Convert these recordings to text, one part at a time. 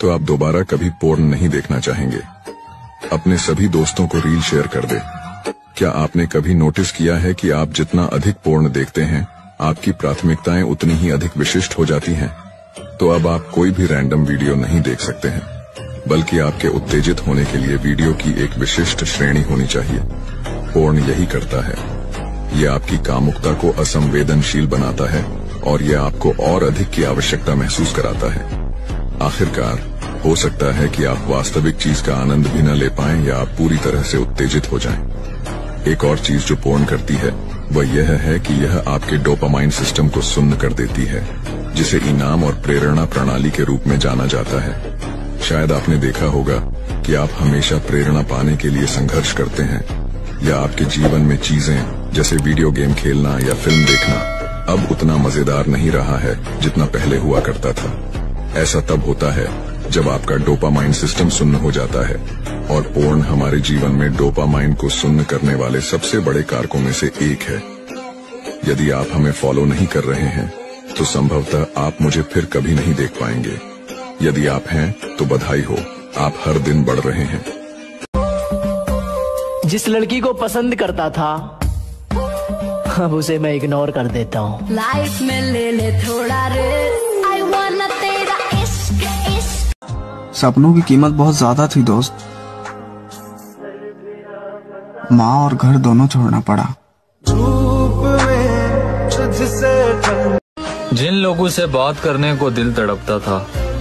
तो आप दोबारा कभी पोर्न नहीं देखना चाहेंगे। अपने सभी दोस्तों को रील शेयर कर दे। क्या आपने कभी नोटिस किया है कि आप जितना अधिक पोर्न देखते हैं, आपकी प्राथमिकताएं उतनी ही अधिक विशिष्ट हो जाती हैं? तो अब आप कोई भी रैंडम वीडियो नहीं देख सकते हैं, बल्कि आपके उत्तेजित होने के लिए वीडियो की एक विशिष्ट श्रेणी होनी चाहिए। पोर्न यही करता है, ये आपकी कामुकता को असंवेदनशील बनाता है और ये आपको और अधिक की आवश्यकता महसूस कराता है। आखिरकार हो सकता है कि आप वास्तविक चीज का आनंद भी न ले पाएं या आप पूरी तरह से उत्तेजित हो जाएं। एक और चीज जो पोर्न करती है वह यह है कि यह आपके डोपामाइन सिस्टम को सुन्न कर देती है, जिसे इनाम और प्रेरणा प्रणाली के रूप में जाना जाता है। शायद आपने देखा होगा कि आप हमेशा प्रेरणा पाने के लिए संघर्ष करते हैं, या आपके जीवन में चीजें जैसे वीडियो गेम खेलना या फिल्म देखना अब उतना मजेदार नहीं रहा है जितना पहले हुआ करता था। ऐसा तब होता है जब आपका डोपामाइन सिस्टम सुन्न हो जाता है, और पोर्न हमारे जीवन में डोपामाइन को सुन्न करने वाले सबसे बड़े कारकों में से एक है। यदि आप हमें फॉलो नहीं कर रहे हैं तो संभवतः आप मुझे फिर कभी नहीं देख पाएंगे। यदि आप हैं तो बधाई हो, आप हर दिन बढ़ रहे हैं। जिस लड़की को पसंद करता था अब उसे मैं इग्नोर कर देता हूँ। लाइफ में ले ले थोड़ा रिस्क, आई वांना तेरा इश्क इश्क। सपनों की कीमत बहुत ज्यादा थी दोस्त। माँ और घर दोनों छोड़ना पड़ा। जिन लोगों से बात करने को दिल तड़पता था,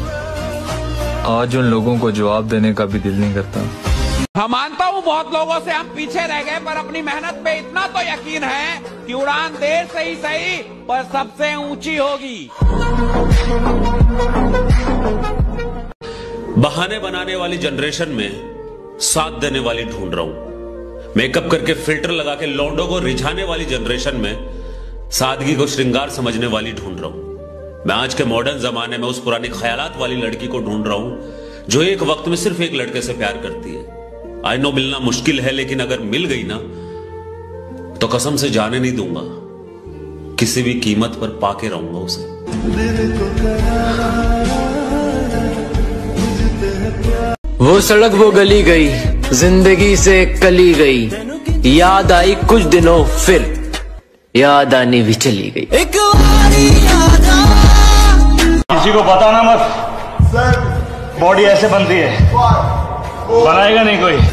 आज उन लोगों को जवाब देने का भी दिल नहीं करता। मैं मानता हूँ बहुत लोगों से हम पीछे रह गए, पर अपनी मेहनत पे इतना तो यकीन है कि उड़ान देर से ही सही पर सबसे ऊंची होगी। बहाने बनाने वाली जनरेशन में साथ देने वाली ढूंढ रहा हूं। मेकअप करके फिल्टर लगा के लौंडों को रिझाने वाली जनरेशन में सादगी को श्रृंगार समझने वाली ढूंढ रहा हूं। मैं आज के मॉडर्न जमाने में उस पुरानी ख्यालात वाली लड़की को ढूंढ रहा हूं जो एक वक्त में सिर्फ एक लड़के से प्यार करती है। आई नो मिलना मुश्किल है, लेकिन अगर मिल गई ना तो कसम से जाने नहीं दूंगा, किसी भी कीमत पर पाके रहूंगा उसे। वो सड़क वो गली गई, जिंदगी से कली गई, याद आई कुछ दिनों फिर याद आनी भी चली गई। किसी को बताना मत, सर बॉडी ऐसे बनती है, बनाएगा नहीं कोई।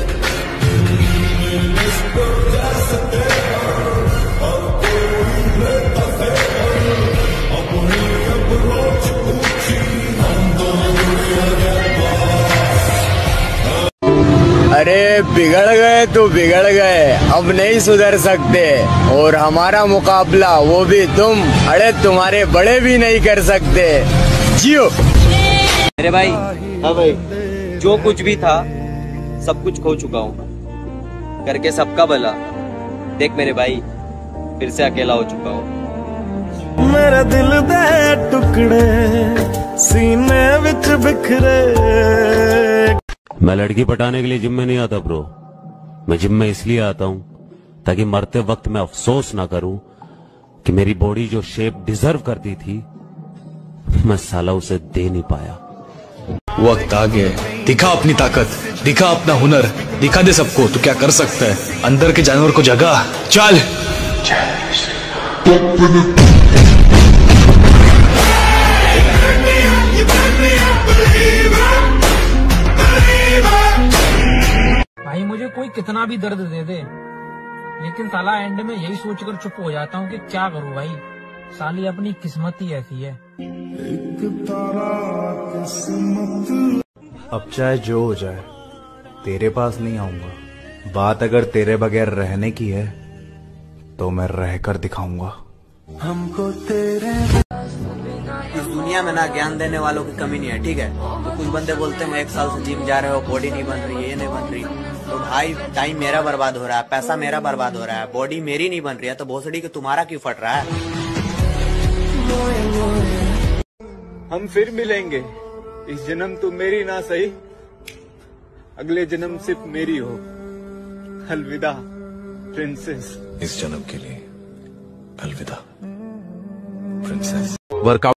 अरे बिगड़ गए तो बिगड़ गए, अब नहीं सुधर सकते, और हमारा मुकाबला वो भी तुम, अरे तुम्हारे बड़े भी नहीं कर सकते। जियो मेरे भाई। हाँ भाई। जो कुछ भी था सब कुछ खो चुका हूँ, करके सबका भला। देख मेरे भाई, फिर से अकेला हो चुका हूँ। मेरे दिल दे टुकड़े सीने विच बिखरे। मैं लड़की पटाने के लिए जिम में नहीं आता ब्रो। मैं जिम में इसलिए आता हूँ ताकि मरते वक्त मैं अफसोस ना करूं कि मेरी बॉडी जो शेप डिजर्व करती थी मैं साला उसे दे नहीं पाया। वक्त आ गया, दिखा अपनी ताकत, दिखा अपना हुनर, दिखा दे सबको तो क्या कर सकता है। अंदर के जानवर को जगा, चल। भाई मुझे कोई कितना भी दर्द दे दे, लेकिन साला एंड में यही सोचकर चुप हो जाता हूँ कि क्या करूँ भाई, साली अपनी किस्मत ही ऐसी है। अब चाहे जो हो जाए तेरे पास नहीं आऊंगा। बात अगर तेरे बगैर रहने की है तो मैं रहकर दिखाऊंगा। हमको तेरे इस दुनिया में ना ज्ञान देने वालों की कमी नहीं है, ठीक है। तो कुछ बंदे बोलते हैं 1 साल से जिम जा रहे हो, बॉडी नहीं बन रही, ये नहीं बन रही। तो भाई टाइम मेरा बर्बाद हो रहा है, पैसा मेरा बर्बाद हो रहा है, बॉडी मेरी नहीं बन रही है, तो भोसड़ी की तुम्हारा क्यों फट रहा है। हम फिर मिलेंगे, इस जन्म तो मेरी ना सही, अगले जन्म सिर्फ मेरी हो। अलविदा प्रिंसेस। इस जन्म के लिए अलविदा प्रिंसेस। वर्कआउट